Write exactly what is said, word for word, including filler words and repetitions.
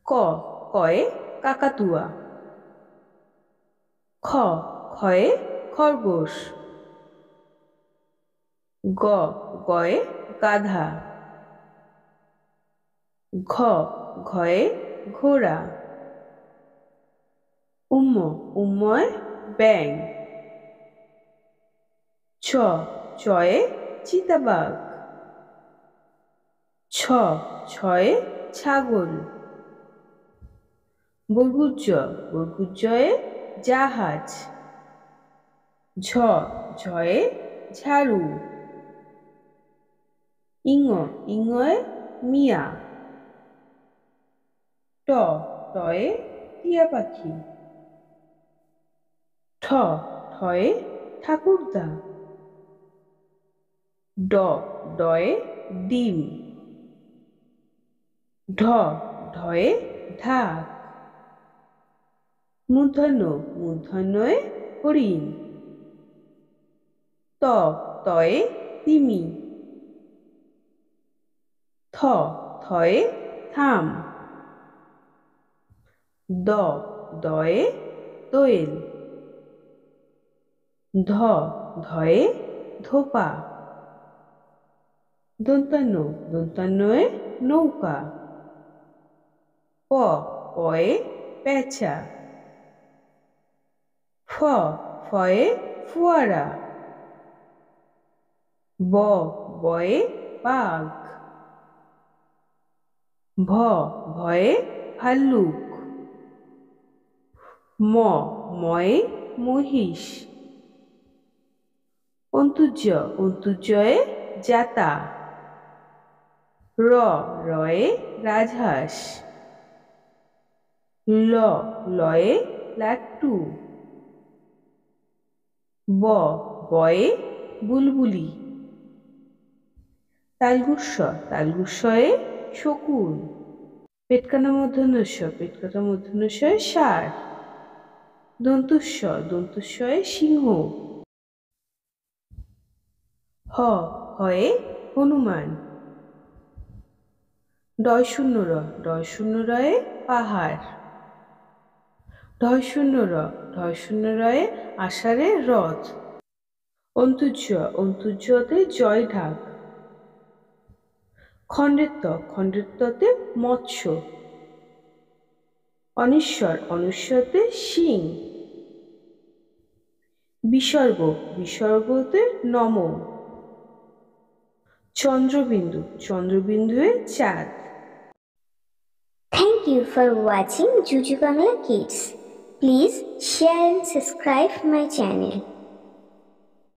ক কয়ে কাকাতুয়া, খ খয়ে খরগোশ, গ গয়ে গাধা, ঘ ঘয়ে ঘোড়া, উম উম্ময় ব্যাং, ছ ছয়ে চিতাবাঘ, ছ ছয়ে ছাগল, বর্গুজ্জ বর্গুজ্জয়ে জাহাজ, ঝ ঝয়ে ঝাড়ু, ইঙ ইঙয়ে মিয়া, ট টয়ে টিয়া পাখি, ঠ ঠয়ে ঠাকুরদা, ড ডয়ে ডিম, ঢ ঢয়ে ঢাক, মূর্ধন্য মূর্ধন্যয়ে হরিণ, ত তয়ে তিমি, থ থয়ে থাম, দ দয়ে দোয়েল, ধ ধয়ে ধোপা, দন্তান্ন দন্তান্নয়ে নৌকা, প পয়ে পেঁচা, ফ ফয়ে ফোয়ারা, ব বয়ে বাঘ, ভ ভয়ে ভাল্লুক, ম ময়ে মহিষ, অন্তুজ অন্তুজয়ে জাতা, র রয়ে রাজহাঁস, ল লয়ে লাট্টু, ব বয়ে বুলবুলি, তালগুস্স তালগুস্সয়ে শকুন, পেটকানা মূর্ধন্যস্ব পেটকানা মূর্ধন্যস্বয়ে ষাঁড়, দন্তুস্স দন্তুস্বয়ে সিংহ, হ হয়ে হনুমান, ডয় শূন্য র ডয় শূন্য রয়ে পাহাড়, ঢয় শূন্য র ঢয় শূন্য রয়ে আষাঢ়ে রথ, অন্তুজ্জ অন্তুজ্জতে জয় ঢাক, খণ্ডেত্ব খণ্ডেত্বতে মৎস্য, অনিশ্বর অনিশ্বরতে সিং, বিসর্গ বিসর্গতে নম, চন্দ্রবিন্দু চন্দ্রবিন্দুয়ে চাঁদ। Thank you for watching Juju Bangla Kids. Please share and subscribe my channel.